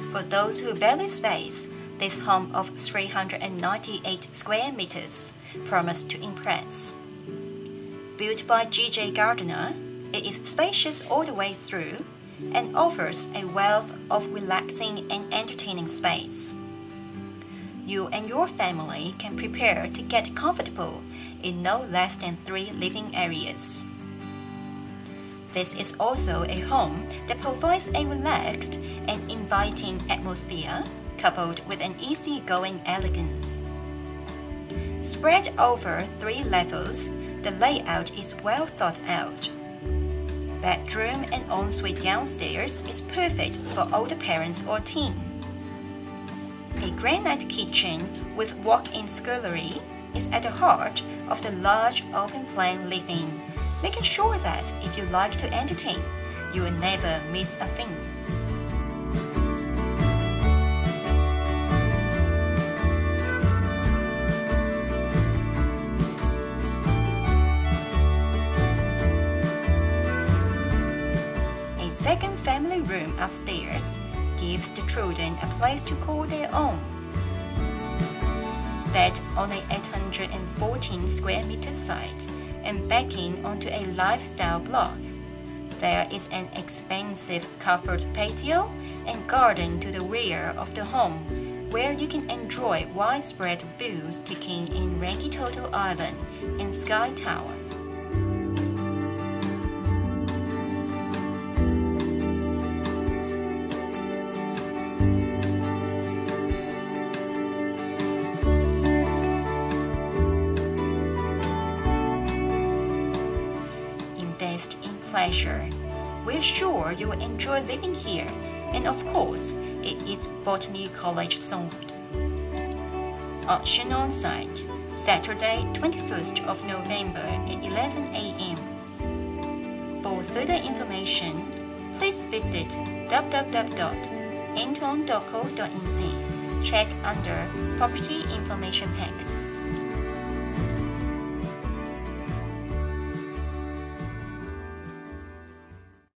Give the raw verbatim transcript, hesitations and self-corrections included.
For those who value space, this home of three hundred ninety-eight square meters promised to impress. Built by G J Gardner, it is spacious all the way through and offers a wealth of relaxing and entertaining space. You and your family can prepare to get comfortable in no less than three living areas. This is also a home that provides a relaxed and inviting atmosphere coupled with an easygoing elegance. Spread over three levels, the layout is well thought out. Bedroom and ensuite downstairs is perfect for older parents or teens. A granite kitchen with walk-in scullery is at the heart of the large open-plan living, making sure that if you like to entertain, you will never miss a thing. A second family room upstairs gives the children a place to call their own. Set on a eight hundred fourteen square meter site and backing onto a lifestyle block, there is an expansive covered patio and garden to the rear of the home, where you can enjoy widespread views taken in Rangitoto Island and Sky Tower. Invest in pleasure. We're sure you will enjoy living here, and of course, it is Botany College zoned. Auction on site, Saturday, twenty-first of November at eleven a m For further information, please visit w w w dot anton dot co dot n z. Check under Property Information Packs.